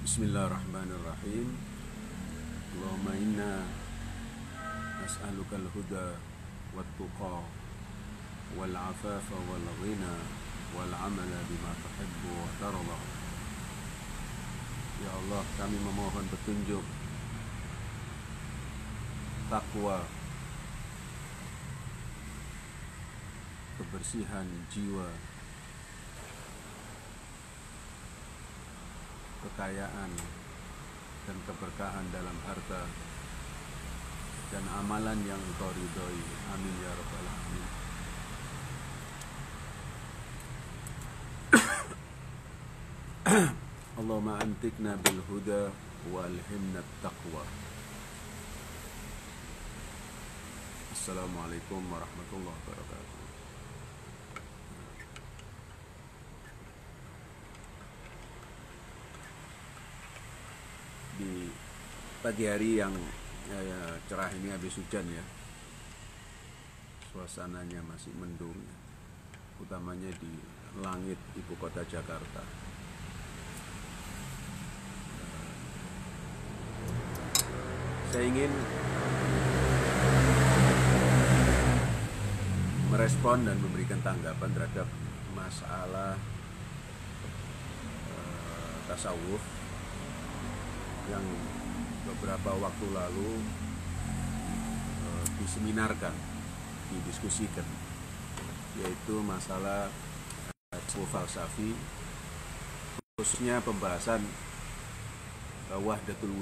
Bismillahirrahmanirrahim. Allahumma inna nas'alukal huda wat tuqa wal afafa wal ghina wal amala bima tuhibbu wa tarda. Ya Allah, kami memohon petunjuk, takwa, kebersihan jiwa, kekayaan dan keberkahan dalam harta dan amalan yang Engkau ridhoi. Amin ya rabbal alamin. Allahumma antikna bil huda wa alhimna taqwa. Assalamualaikum warahmatullahi wabarakatuh. Di pagi hari yang cerah ini habis hujan ya, suasananya masih mendung, utamanya di langit ibu kota Jakarta. Saya ingin merespon dan memberikan tanggapan terhadap masalah tasawuf yang beberapa waktu lalu diseminarkan, didiskusikan, yaitu masalah tasawuf falsafi, khususnya pembahasan Wahdatul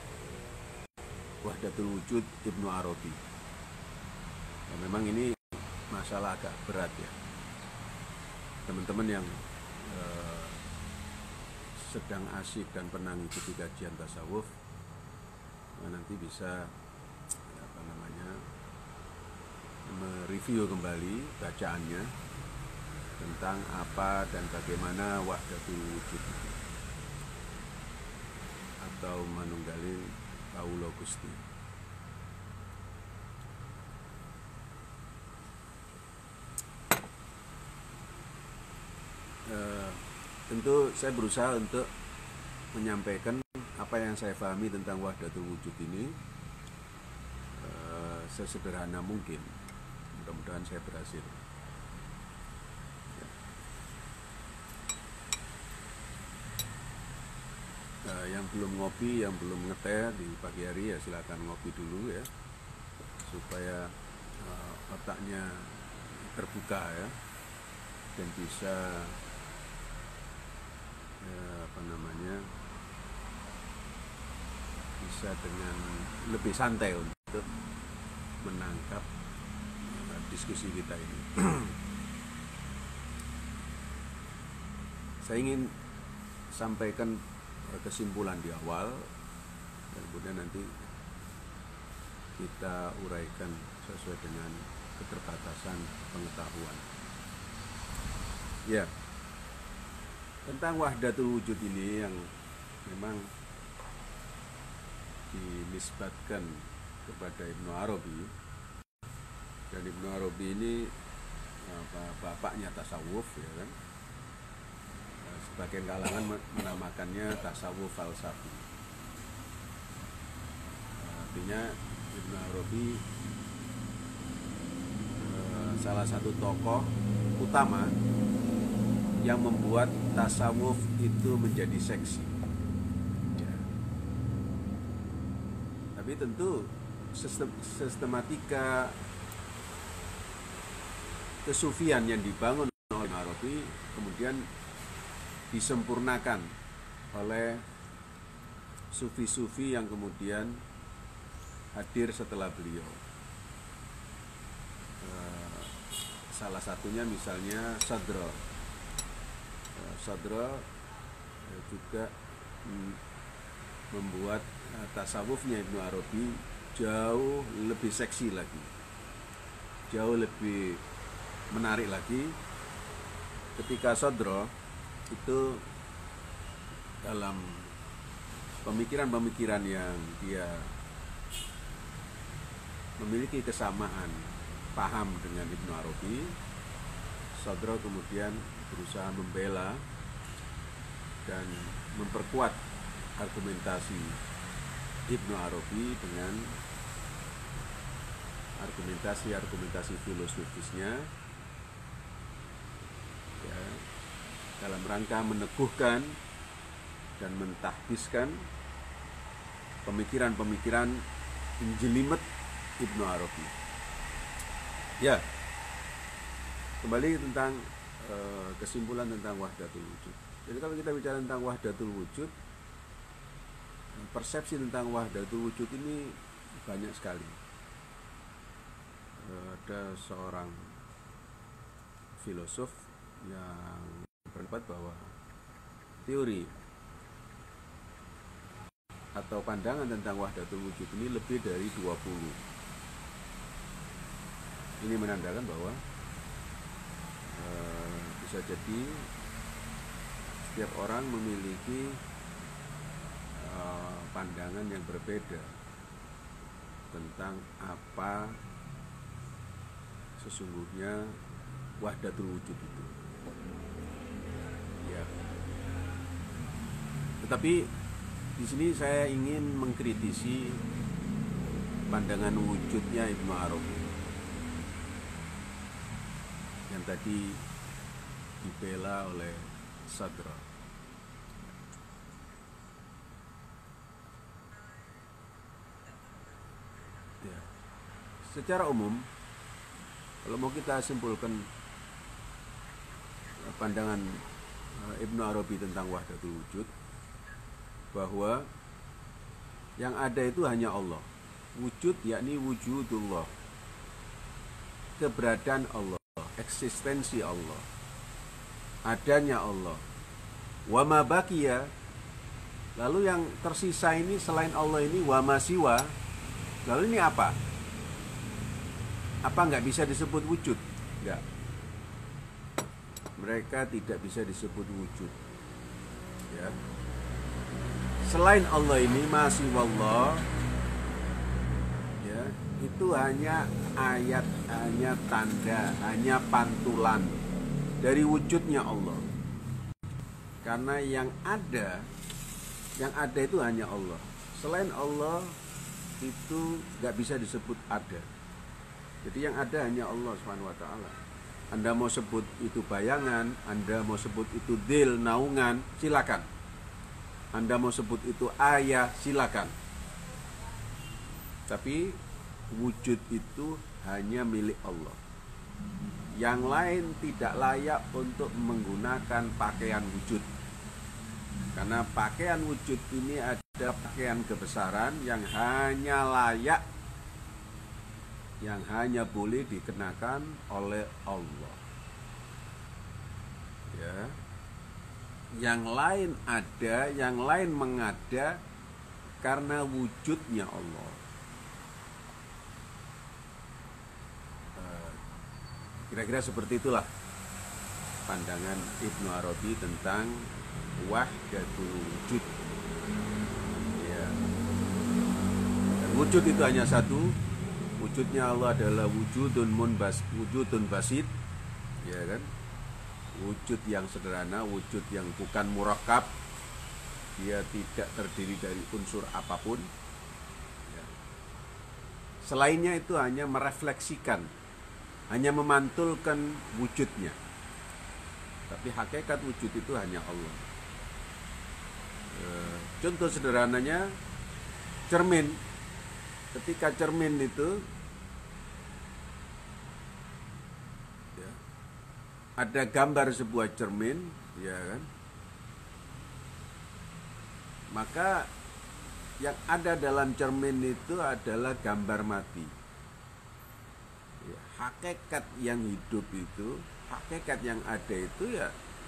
Wujud Ibnu Arabi. Ya, memang ini masalah agak berat ya. Teman-teman yang sedang asyik dan pernah mengikuti kajian tasawuf nanti bisa mereview kembali bacaannya tentang apa dan bagaimana Wahdatul Wujud atau manunggaling Kawula Gusti. Tentu saya berusaha untuk menyampaikan apa yang saya pahami tentang Wahdatul Wujud ini sesederhana mungkin. Mudah-mudahan saya berhasil. Yang belum ngopi, yang belum ngeteh di pagi hari ya silakan ngopi dulu ya, supaya otaknya terbuka ya, dan bisa bisa dengan lebih santai untuk menangkap diskusi kita ini. Saya ingin sampaikan kesimpulan di awal dan kemudian nanti kita uraikan sesuai dengan keterbatasan pengetahuan. Ya, tentang Wahdatul Wujud ini yang memang dinisbatkan kepada Ibnu Arabi, dan Ibnu Arabi ini bapaknya tasawuf ya kan. Sebagian kalangan menamakannya tasawuf falsafi. Artinya Ibnu Arabi salah satu tokoh utama yang membuat tasawuf itu menjadi seksi ya. Tapi tentu sistematika kesufian yang dibangun oleh Arabi kemudian disempurnakan oleh sufi-sufi yang kemudian hadir setelah beliau. Salah satunya misalnya Sadra juga membuat tasawufnya Ibnu Arabi jauh lebih seksi lagi, jauh lebih menarik lagi, ketika Sadra itu dalam pemikiran-pemikiran yang dia memiliki kesamaan paham dengan Ibnu Arabi, Sadra kemudian berusaha membela dan memperkuat argumentasi Ibnu Arabi dengan argumentasi filosofisnya, ya, dalam rangka meneguhkan dan mentahbiskan pemikiran-pemikiran jelimet Ibnu Arabi. Ya, kembali tentang kesimpulan tentang wahdatul wujud. Jadi kalau kita bicara tentang wahdatul wujud, persepsi tentang wahdatul wujud ini banyak sekali. Ada seorang filosof yang berpendapat bahwa teori atau pandangan tentang wahdatul wujud ini lebih dari 20. Ini menandakan bahwa bisa jadi setiap orang memiliki pandangan yang berbeda tentang apa sesungguhnya wahdatul wujud itu. Ya. Tetapi di sini saya ingin mengkritisi pandangan wujudnya Ibnu Arabi yang tadi dibela oleh Sadra. Ya. Secara umum, kalau mau kita simpulkan pandangan Ibnu Arabi tentang wahdatul wujud, bahwa yang ada itu hanya Allah. Wujud yakni wujudullah, keberadaan Allah, eksistensi Allah, adanya Allah. Wa ma baqiya, lalu yang tersisa ini selain Allah ini wa ma siwa, lalu ini apa? Apa nggak bisa disebut wujud? Nggak. Mereka tidak bisa disebut wujud. Ya. Selain Allah ini masih wallah, ya, itu hanya ayat, hanya tanda, hanya pantulan dari wujudnya Allah. Karena yang ada itu hanya Allah. Selain Allah itu nggak bisa disebut ada. Jadi yang ada hanya Allah SWT. Anda mau sebut itu bayangan, Anda mau sebut itu dhil, naungan, silakan. Anda mau sebut itu ayah, silakan. Tapi wujud itu hanya milik Allah. Yang lain tidak layak untuk menggunakan pakaian wujud. Karena pakaian wujud ini ada pakaian kebesaran yang hanya layak, yang hanya boleh dikenakan oleh Allah. Ya. Yang lain ada, yang lain mengada karena wujudnya Allah. Kira-kira seperti itulah pandangan Ibnu Arabi tentang wahdatul wujud. Ya. Dan wujud itu hanya satu. Wujudnya Allah adalah wujudun basit, ya kan? Wujud yang sederhana, wujud yang bukan murakkab. Dia tidak terdiri dari unsur apapun. Ya. Selainnya itu hanya merefleksikan, hanya memantulkan wujudnya. Tapi hakikat wujud itu hanya Allah. Contoh sederhananya cermin. Ketika cermin itu ya, ada gambar sebuah cermin, ya kan? Maka yang ada dalam cermin itu adalah gambar mati. Ya, hakikat yang hidup itu, hakikat yang ada itu ya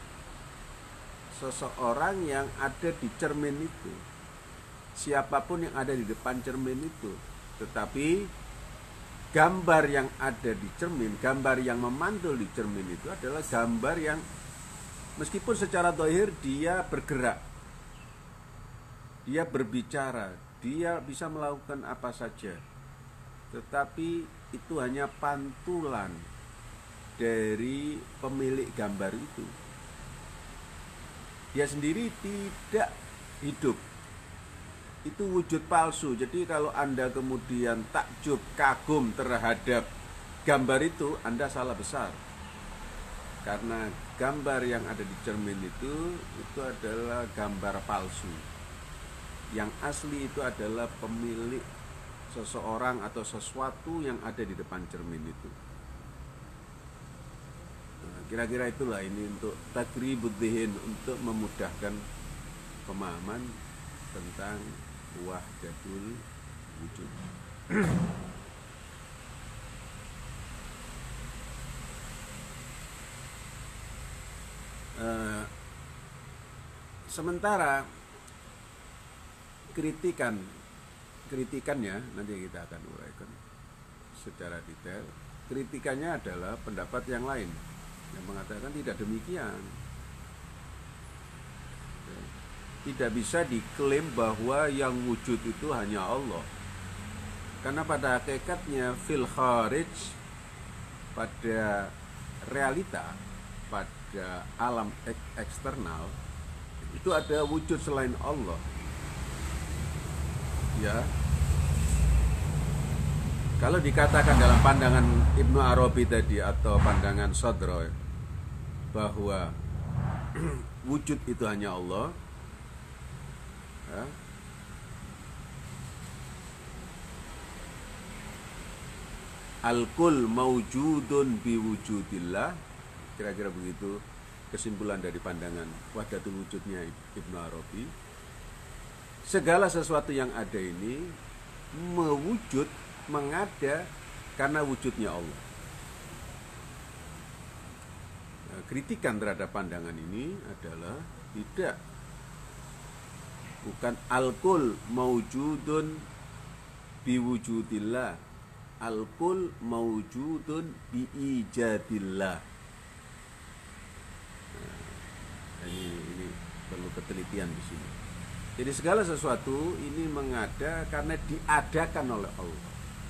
seseorang yang ada di cermin itu. Siapapun yang ada di depan cermin itu. Tetapi gambar yang ada di cermin, gambar yang memantul di cermin itu adalah gambar yang meskipun secara zahir dia bergerak, dia berbicara, dia bisa melakukan apa saja, tetapi itu hanya pantulan dari pemilik gambar itu. Dia sendiri tidak hidup, itu wujud palsu. Jadi kalau Anda kemudian takjub, kagum terhadap gambar itu, Anda salah besar. Karena gambar yang ada di cermin itu adalah gambar palsu. Yang asli itu adalah pemilik seseorang atau sesuatu yang ada di depan cermin itu. Nah, kira-kira itulah ini untuk takribud dzihin, untuk memudahkan pemahaman tentang wahdatul wujud. Sementara kritikannya nanti kita akan uraikan secara detail. Kritikannya adalah pendapat yang lain yang mengatakan tidak demikian. Tidak bisa diklaim bahwa yang wujud itu hanya Allah. Karena pada hakikatnya fil kharij, pada realita, pada alam eksternal itu ada wujud selain Allah. Ya. Kalau dikatakan dalam pandangan Ibnu Arabi tadi atau pandangan Sadra bahwa wujud itu hanya Allah, ya, al-kul maujudun biwujudillah, kira-kira begitu kesimpulan dari pandangan wahdatul wujudnya Ibnu Arabi. Segala sesuatu yang ada ini mewujud, mengada karena wujudnya Allah. Nah, kritikan terhadap pandangan ini adalah tidak, bukan al-kul maujudun biwujudillah, al-kul maujudun biijadillah. Nah, ini perlu ketelitian di sini. Jadi segala sesuatu ini mengada karena diadakan oleh Allah.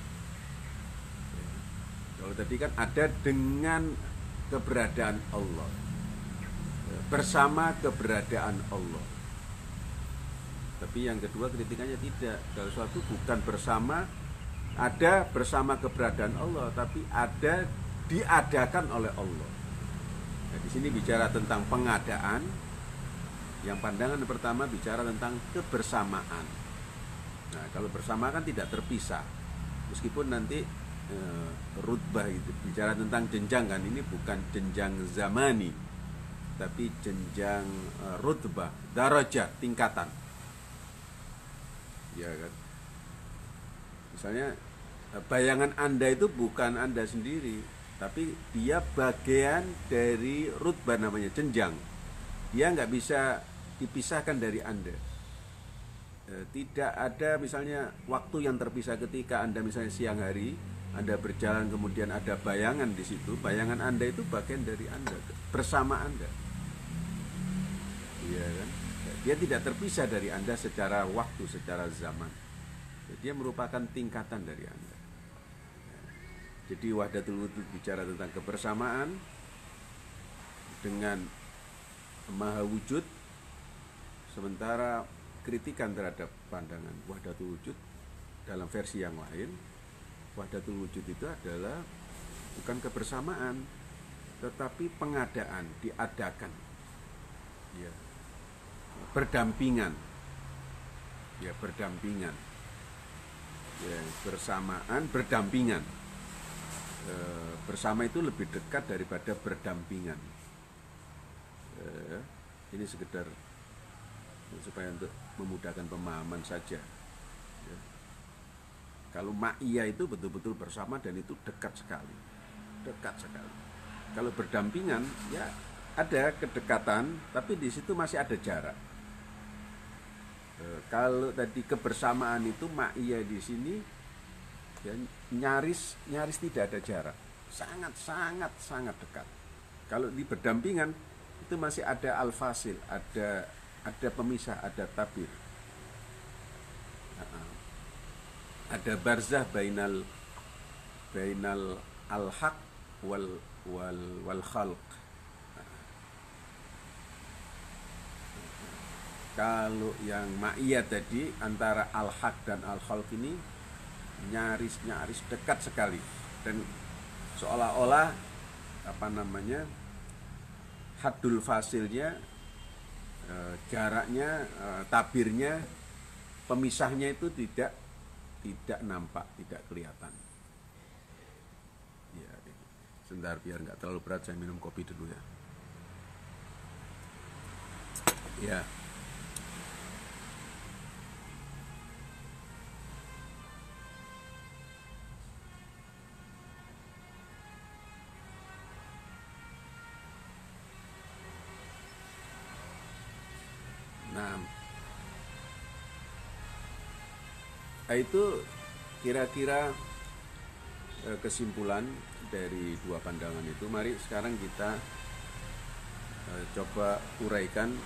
Kalau tadi kan ada dengan keberadaan Allah, bersama keberadaan Allah. Tapi yang kedua kritikannya tidak. Kalau sesuatu bukan bersama, ada bersama keberadaan Allah, tapi ada diadakan oleh Allah. Nah, di sini bicara tentang pengadaan. Yang pandangan pertama bicara tentang kebersamaan. Nah, kalau bersama kan tidak terpisah. Meskipun nanti rutbah itu bicara tentang jenjang kan, ini bukan jenjang zamani, tapi jenjang rutbah, darajat, tingkatan. Ya kan? Misalnya bayangan Anda itu bukan Anda sendiri, tapi dia bagian dari rutbah, namanya jenjang. Dia nggak bisa dipisahkan dari Anda. Tidak ada misalnya waktu yang terpisah ketika Anda misalnya siang hari, Anda berjalan kemudian ada bayangan di situ. Bayangan Anda itu bagian dari Anda, bersama Anda. Iya kan? Dia tidak terpisah dari Anda secara waktu, secara zaman. Dia merupakan tingkatan dari Anda. Jadi wahdatul wujud bicara tentang kebersamaan dengan maha wujud. Sementara kritikan terhadap pandangan wahdatul wujud dalam versi yang lain, wahdatul wujud itu adalah bukan kebersamaan, tetapi pengadaan, diadakan, ya, berdampingan, ya, berdampingan, ya, bersamaan, berdampingan. Bersama itu lebih dekat daripada berdampingan. Ini sekedar supaya untuk memudahkan pemahaman saja, ya. Kalau ma'iyah itu betul-betul bersama dan itu dekat sekali. Kalau berdampingan, ya ada kedekatan, tapi di situ masih ada jarak. Kalau tadi kebersamaan itu ma'iyah di sini, ya, nyaris tidak ada jarak, sangat dekat. Kalau di berdampingan itu masih ada al-fasil, ada pemisah, ada tabir, ada barzah bainal al-haq wal khalq. Kalau yang ma'iyah tadi antara al-haq dan al-khalq ini nyaris dekat sekali, dan seolah-olah apa namanya, haddul fasilnya, jaraknya, tabirnya, pemisahnya itu tidak nampak, tidak kelihatan. Ya, sebentar biar nggak terlalu berat, saya minum kopi dulu ya. Ya. Nah, itu kira-kira kesimpulan dari dua pandangan itu. Mari sekarang kita coba uraikan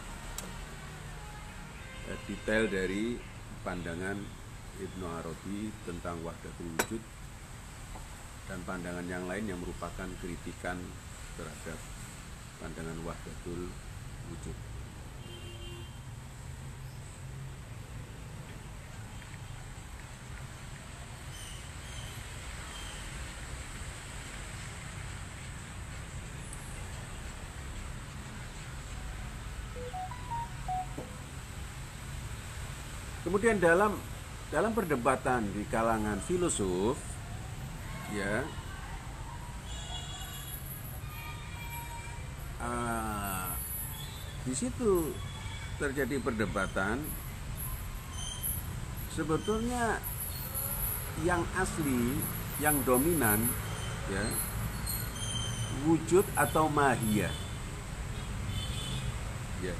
detail dari pandangan Ibnu Arabi tentang wahdatul wujud dan pandangan yang lain yang merupakan kritikan terhadap pandangan wahdatul wujud. Kemudian dalam perdebatan di kalangan filosof, ya, di situ terjadi perdebatan. Sebetulnya yang asli, yang dominan, ya, wujud atau mahiyah, ya.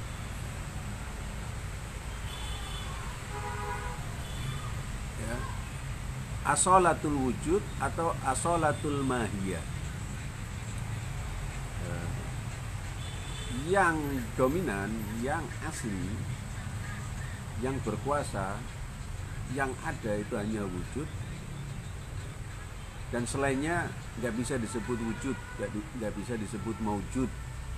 Asolatul wujud atau asolatul mahiyah. Yang dominan, yang asli, yang berkuasa, yang ada itu hanya wujud, dan selainnya nggak bisa disebut wujud, nggak bisa disebut maujud.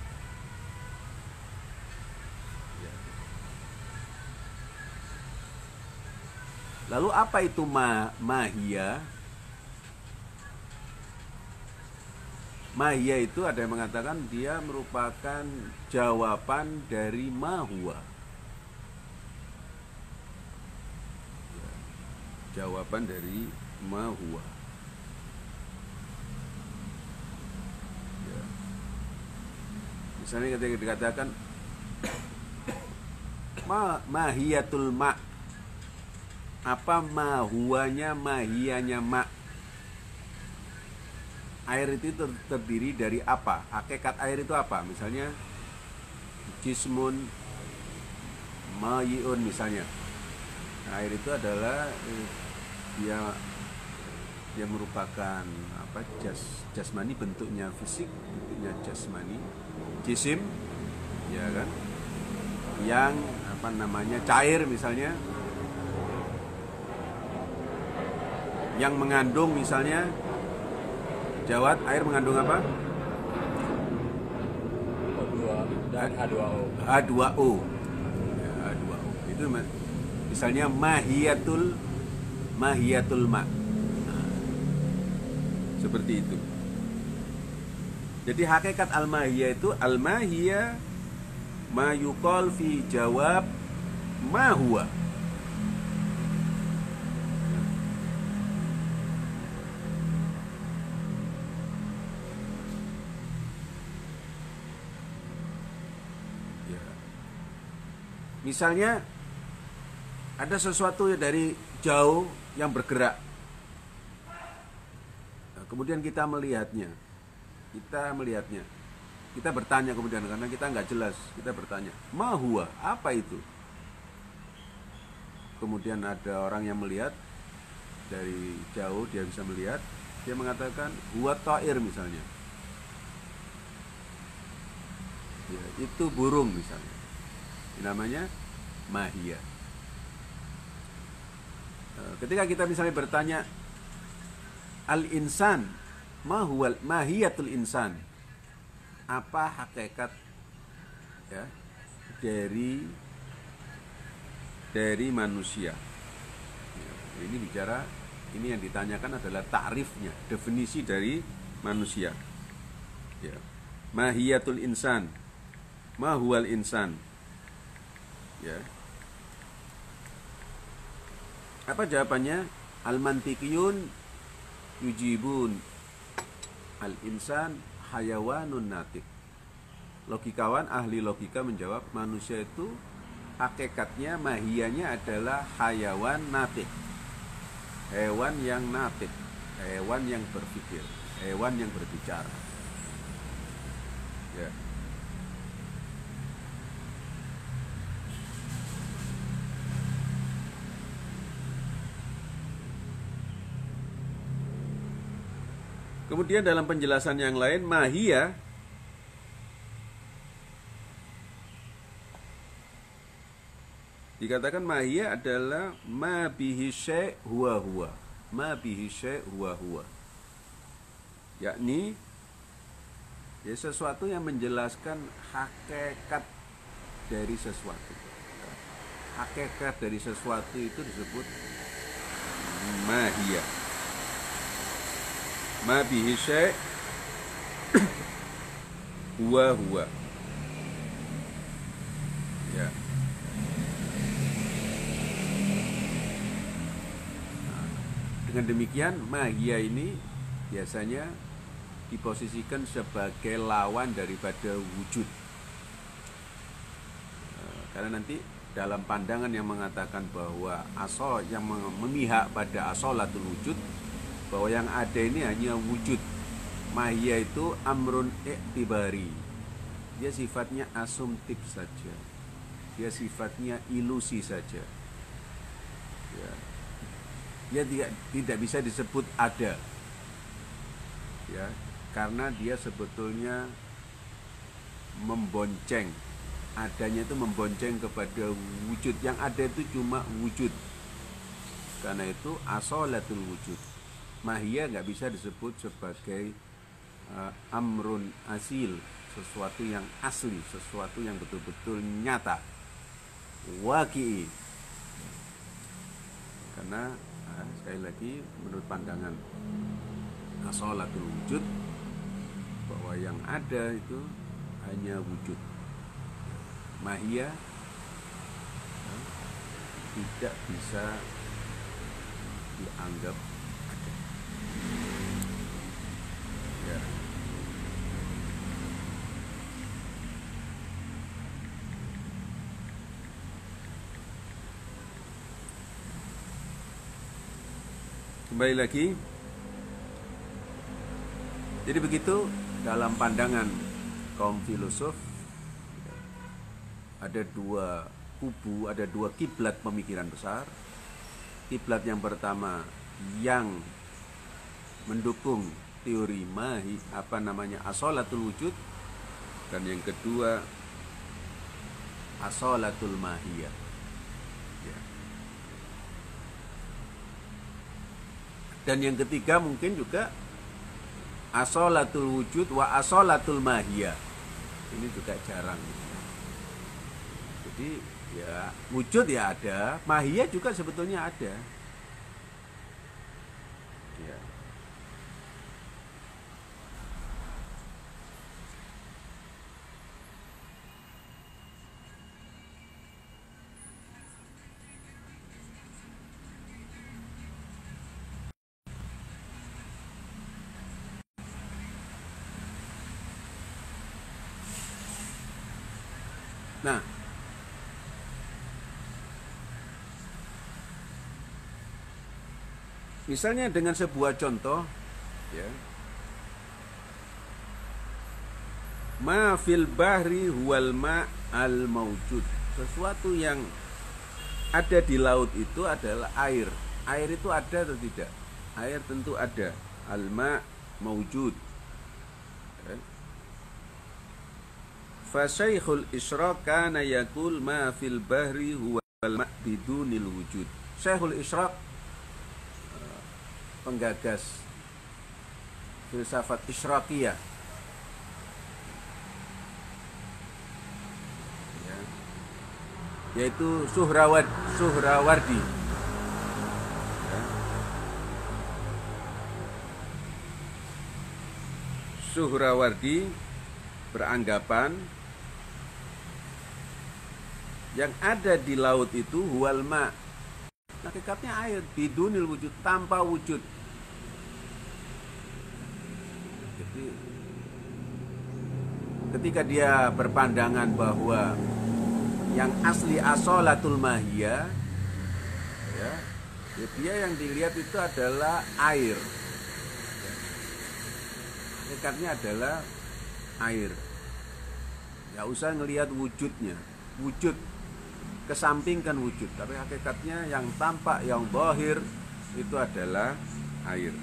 Lalu apa itu mahiyah? Mahiyah itu ada yang mengatakan dia merupakan jawaban dari mahwa. Jawaban dari mahwa. Misalnya ketika dikatakan mahiyatul ma', apa mahuanya, mahiyanya ma'? Air itu terdiri dari apa? Hakikat air itu apa? Misalnya jismun mayiun misalnya. Nah, air itu adalah dia merupakan apa? Jasmani, bentuknya fisik, bentuknya jasmani. Jisim, ya kan? Yang apa namanya? Cair misalnya. Yang mengandung misalnya, Jawad, air mengandung apa? O2 dan H2O. H2O. Ya, H2O. Itu misalnya mahiyatul ma'. Nah, seperti itu. Jadi hakikat al-mahiyah itu, al-mahiyah ma yuqal fi jawab ma huwa. Misalnya ada sesuatu dari jauh yang bergerak. Nah, kemudian kita melihatnya. Kita bertanya kemudian, karena kita nggak jelas, kita bertanya, ma huwa, apa itu? Kemudian ada orang yang melihat dari jauh, dia bisa melihat, dia mengatakan huwa ta'ir misalnya. Ya, itu burung misalnya. Namanya mahiyah. Ketika kita misalnya bertanya al-insan, mahiyatul insan, apa hakikat, ya, dari dari manusia. Ya, ini bicara, ini yang ditanyakan adalah ta'rifnya, definisi dari manusia. Ya. Mahiyatul insan, ma huwal insan. Ya. Apa jawabannya? Al-mantiqiyun yujibun al-insan hayawanun natik. Logikawan, ahli logika menjawab, manusia itu hakikatnya, mahiyanya adalah hayawan natik, hewan yang natik, hewan yang berpikir, hewan yang berbicara. Ya. Kemudian dalam penjelasan yang lain, mahiyah dikatakan mahiyah adalah ma bihi syai' huwa huwa. Ma bihi syai' huwa huwa. Yakni ya sesuatu yang menjelaskan hakikat dari sesuatu. Hakikat dari sesuatu itu disebut mahiyah. Ma bihi syai' huwa huwa. Ya. Dengan demikian, mahiyah ini biasanya diposisikan sebagai lawan daripada wujud. Karena nanti dalam pandangan yang mengatakan bahwa asal yang memihak pada asalatul wujud, bahwa yang ada ini hanya wujud. Mahiyah itu amrun iktibari. Dia sifatnya asumtif saja. Dia sifatnya ilusi saja. Ya. Dia tidak bisa disebut ada, ya, karena dia sebetulnya membonceng. Adanya itu membonceng kepada wujud. Yang ada itu cuma wujud. Karena itu asalatul wujud. Mahiyah nggak bisa disebut sebagai amrun asil, sesuatu yang asli, sesuatu yang betul-betul nyata, waqi'i. Karena sekali lagi, menurut pandangan asalatul wujud, bahwa yang ada itu hanya wujud. Mahiyah tidak bisa dianggap ada. Ya. Kembali lagi. Jadi begitu dalam pandangan kaum filosof, ada dua kubu, ada dua kiblat pemikiran besar. Kiblat yang pertama yang mendukung teori asalatul wujud, dan yang kedua asalatul mahiyah. Ya. Dan yang ketiga mungkin juga asalatul wujud wa asalatul mahiyah. Ini juga jarang. Jadi ya wujud ya ada, mahiyah juga sebetulnya ada. Ya. Nah, misalnya dengan sebuah contoh, ya, ma fil bahri huwal ma al maujud. Sesuatu yang ada di laut itu adalah air. Air itu ada atau tidak? Air tentu ada. Al ma maujud. Ya. Fa syaikhul isyraq kana yaqul ma fil bahri huwal ma bidunil wujud. Syaikhul isyraq, penggagas filsafat isyraqiyah, ya, yaitu Suhrawardi. Ya. Suhrawardi beranggapan yang ada di laut itu huwal ma, hakikatnya air, bidunil wujud, tanpa wujud. Jadi ketika dia berpandangan bahwa yang asli asolatul mahiyah, ya, dia yang dilihat itu adalah air, hakikatnya adalah air. Gak usah ngelihat wujudnya, wujud kesampingkan wujud, tapi hakikatnya yang tampak, yang zahir itu adalah air.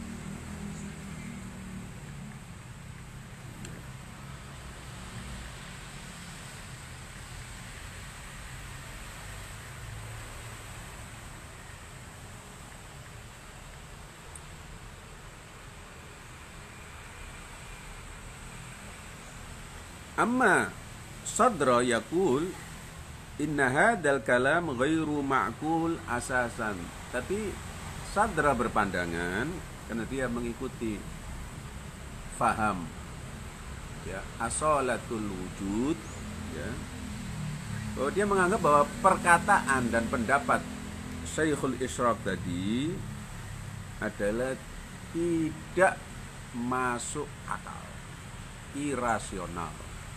Amma sadra yaqul inna hadzal kalam ghairu ma'qul asasan. Tapi sadra berpandangan karena dia mengikuti faham, ya, asalatul wujud, ya. Oh, dia menganggap bahwa perkataan dan pendapat Syekhul Isyraq tadi adalah tidak masuk akal, irasional.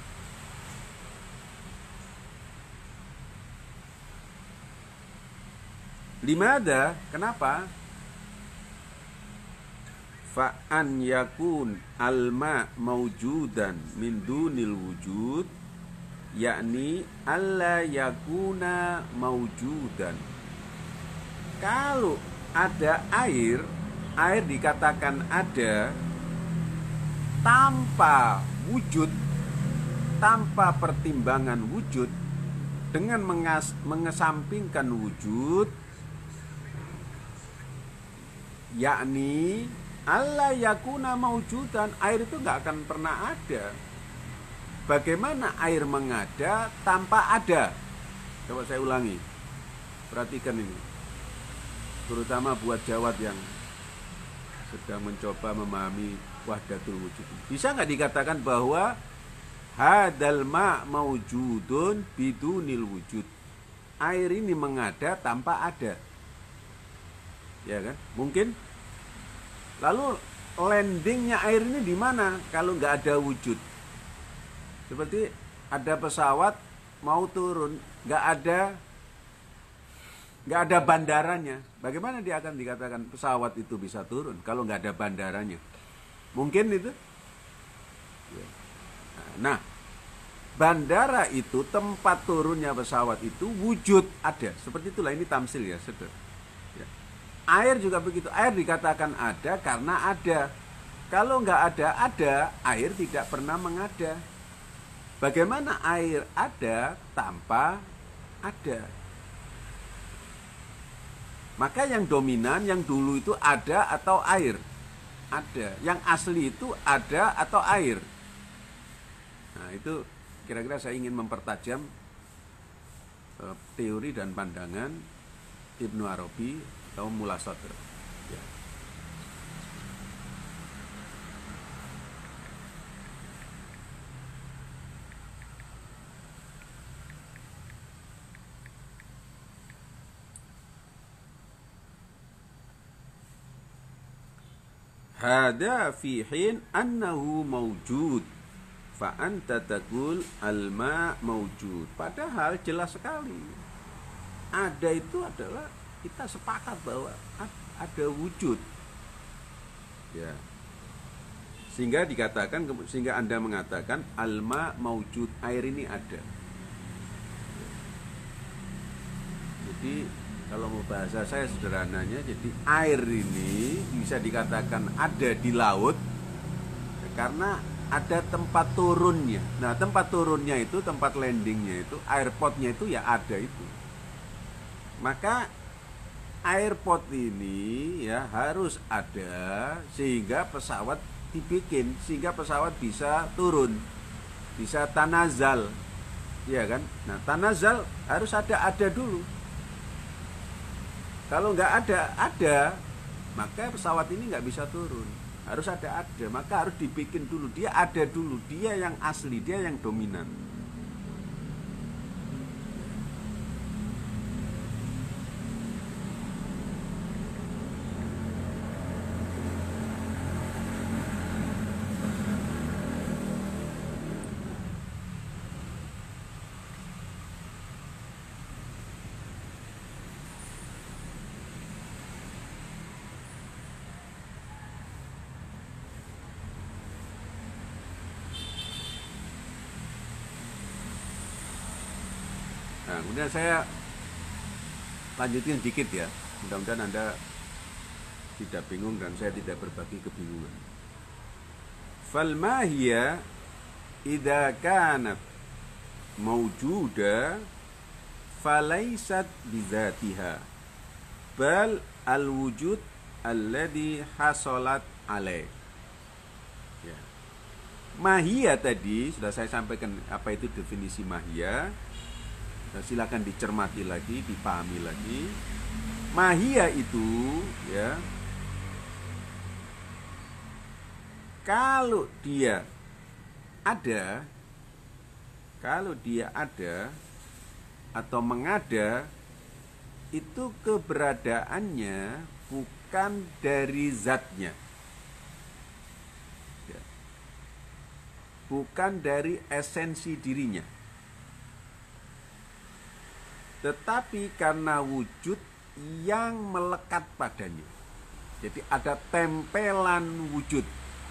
Limada? Kenapa? Fa'an yakun alma maujudan min dunil wujud, yakni alla yakuna maujudan. Kalau ada air, air dikatakan ada tanpa wujud, tanpa pertimbangan wujud, dengan mengesampingkan wujud, yakni alla yakuna maujudan, air itu nggak akan pernah ada. Bagaimana air mengada tanpa ada? Coba saya ulangi, perhatikan ini, terutama buat jawab yang sedang mencoba memahami wahdatul wujud. Bisa nggak dikatakan bahwa hadal ma maujudun bidunil wujud, air ini mengada tanpa ada? Ya kan? Mungkin. Lalu landingnya air ini di mana kalau nggak ada wujud? Seperti ada pesawat mau turun, nggak ada bandaranya. Bagaimana dia akan dikatakan pesawat itu bisa turun kalau nggak ada bandaranya? Mungkin itu. Nah, bandara itu tempat turunnya pesawat itu wujud ada. Seperti itulah, ini tamsil ya, saudara. Air juga begitu, air dikatakan ada karena ada. Kalau nggak ada, air tidak pernah mengada. Bagaimana air ada tanpa ada? Maka yang dominan, yang dulu itu ada atau air? Ada. Yang asli itu ada atau air? Nah, itu kira-kira saya ingin mempertajam teori dan pandangan Ibnu Arabi atau Mullah Sadr, ya. Hada fi hin annahu mawjud fa anta taqul al-ma mawjud. Padahal jelas sekali ada itu adalah, kita sepakat bahwa ada wujud, ya. Sehingga dikatakan, sehingga Anda mengatakan alma maujud, air ini ada. Jadi kalau mau bahasa saya sederhananya, jadi air ini bisa dikatakan ada di laut karena ada tempat turunnya. Nah, tempat turunnya itu, tempat landingnya itu, airportnya itu ya ada itu. Maka airport ini ya harus ada sehingga pesawat dibikin, sehingga pesawat bisa turun, bisa tanazal, Iya kan? Nah, tanazal harus ada dulu. Kalau nggak ada, maka pesawat ini nggak bisa turun. Harus ada, maka harus dibikin dulu. Dia ada dulu, dia yang asli, dia yang dominan. Nah, kemudian saya lanjutin dikit ya. Mudah-mudahan Anda tidak bingung dan saya tidak berbagi kebingungan. Fal mahiyya idza kanat mawjuda falaysat bidzatiha bal al-wujud alladhi hasalat alaih. Ya. Mahiyya tadi sudah saya sampaikan apa itu definisi mahiyya. Nah, silakan dicermati lagi, dipahami lagi. Mahiyya itu ya, kalau dia ada atau mengada, itu keberadaannya bukan dari zatnya ya, bukan dari esensi dirinya, tetapi karena wujud yang melekat padanya. Jadi ada tempelan wujud,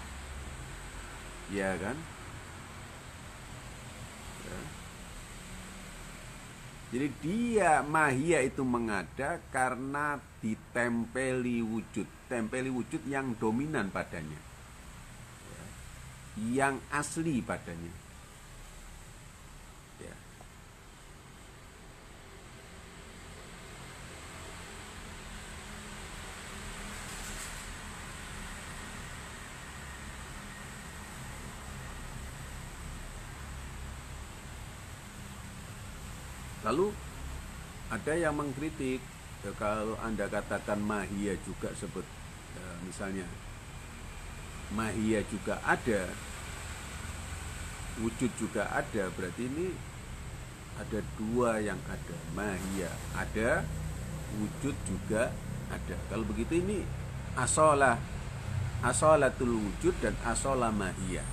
ya kan? Ya. Jadi dia mahiyya itu mengada karena ditempeli wujud, tempeli wujud yang dominan padanya, ya, yang asli padanya. Ya. Lalu ada yang mengkritik ya, kalau Anda katakan mahiyya juga misalnya mahiyya juga ada, wujud juga ada, berarti ini ada dua yang ada. Mahiyya ada, wujud juga ada. Kalau begitu ini asolatul wujud dan asola mahiyya.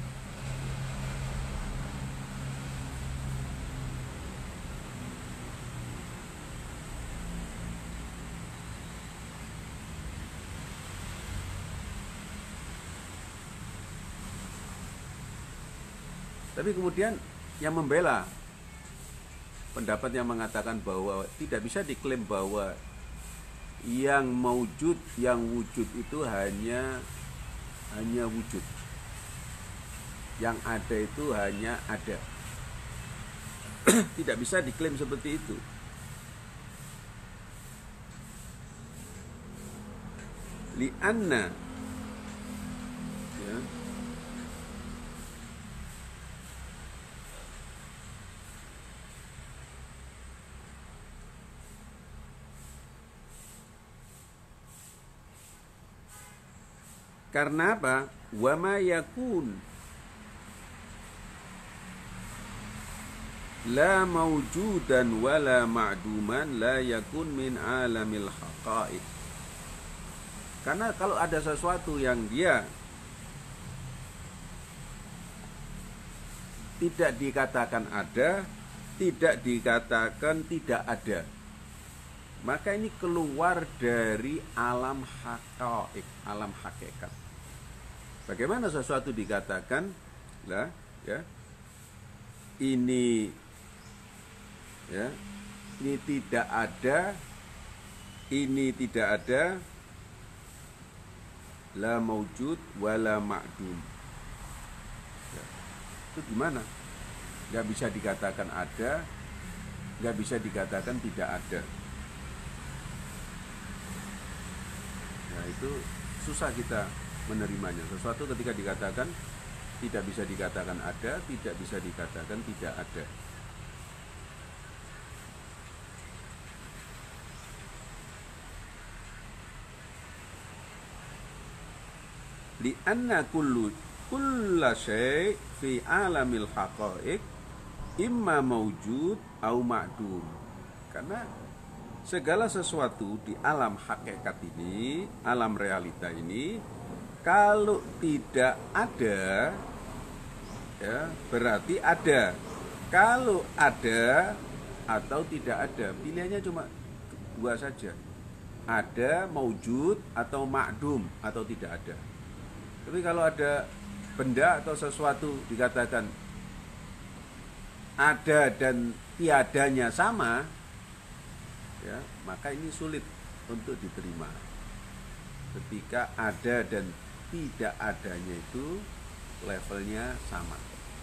Tapi kemudian yang membela pendapat yang mengatakan bahwa tidak bisa diklaim bahwa yang maujud, yang wujud itu hanya wujud, yang ada itu hanya ada. Tidak bisa diklaim seperti itu. Lianna ya, karena apa? Wa ma yakun la mawjudan wa la ma'duman la yakun min alamil haqa'iq. Karena kalau ada sesuatu yang dia tidak dikatakan ada, tidak dikatakan tidak ada, maka ini keluar dari alam haqa'iq, alam hakikat. Bagaimana sesuatu dikatakan lah ya, ini ya, ini tidak ada, ini tidak ada, la maujud wala ma'dum ya. Itu gimana? Gak bisa dikatakan ada, gak bisa dikatakan tidak ada. Nah, itu susah kita menerimanya. Sesuatu ketika dikatakan tidak bisa dikatakan ada, tidak bisa dikatakan tidak ada. li anna kulla syai' fi alamil haqa'iq imma maujud au ma'dum. Karena segala sesuatu di alam hakikat ini, alam realita ini, kalau tidak ada, ya berarti ada. Kalau ada atau tidak ada, pilihannya cuma dua saja. Ada, maujud, atau ma'dum, atau tidak ada. Tapi kalau ada benda atau sesuatu dikatakan ada dan tiadanya sama, ya, maka ini sulit untuk diterima. Ketika ada dan tidak adanya itu levelnya sama.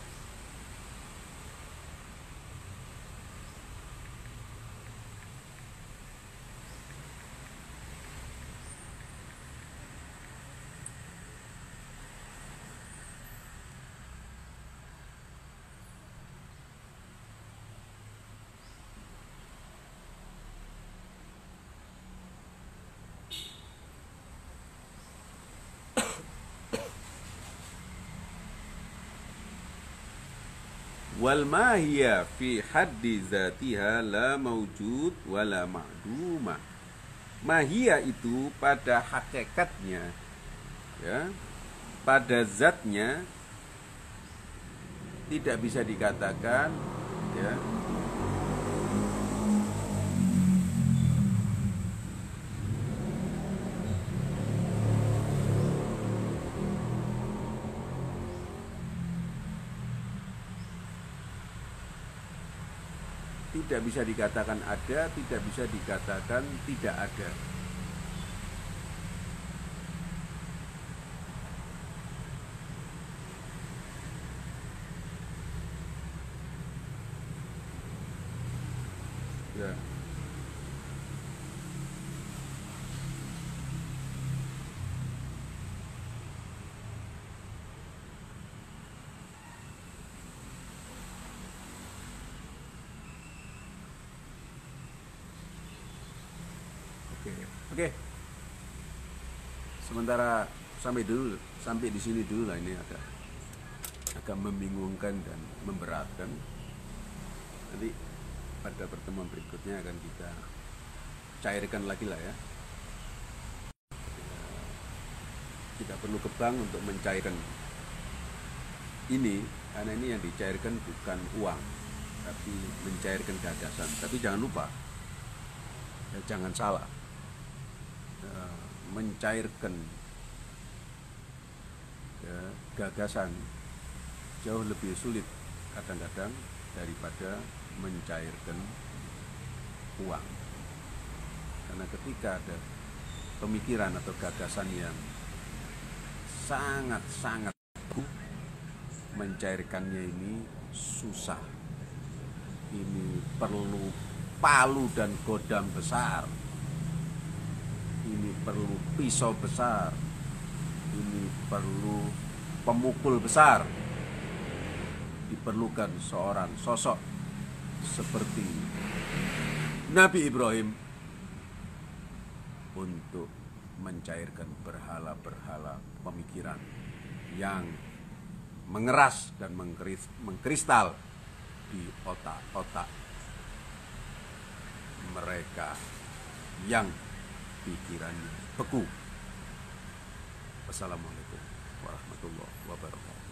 Wal mahiyya fi haddi zatiha la maujud wala ma'duma. Mahiyya itu pada hakikatnya, ya, pada zatnya tidak bisa dikatakan, ya, tidak bisa dikatakan ada, tidak bisa dikatakan tidak ada. Ya. Oke. Sementara sampai di sini dulu lah, ini agak membingungkan dan memberatkan. Nanti pada pertemuan berikutnya akan kita cairkan lagi lah, ya. Kita perlu ke bank untuk mencairkan ini, karena ini yang dicairkan bukan uang, tapi mencairkan gagasan. Tapi jangan lupa, ya, jangan salah, mencairkan, ya, gagasan jauh lebih sulit kadang-kadang daripada mencairkan uang. Karena ketika ada pemikiran atau gagasan yang sangat-sangat mencairkannya ini susah. Ini perlu palu dan godam besar. Ini perlu pisau besar. Ini perlu pemukul besar. Diperlukan seorang sosok seperti Nabi Ibrahim untuk mencairkan berhala-berhala pemikiran yang mengeras dan mengkristal di otak-otak mereka yang pikirannya beku. Wassalamualaikum warahmatullahi wabarakatuh.